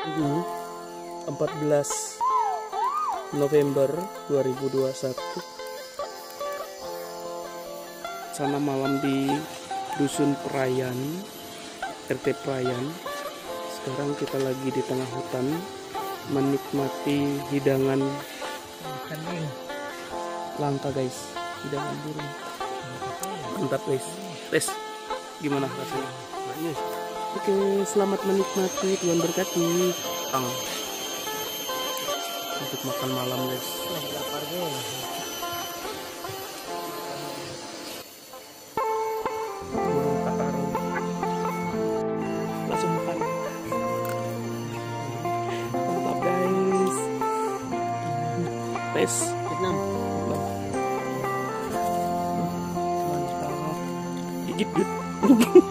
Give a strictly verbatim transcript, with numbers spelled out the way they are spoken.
Ini empat belas November dua ribu dua puluh satu. Sana malam di Dusun Prayan, R T Prayan. Sekarang kita lagi di tengah hutan menikmati hidangan langka guys, hidangan burung. Mantap guys. Tes, gimana rasanya? Oke, selamat menikmati, Tuhan berkati. Tang. Untuk makan malam guys. Langsung makan. Mantap guys. Tes. Vietnam. Gigit, gigit.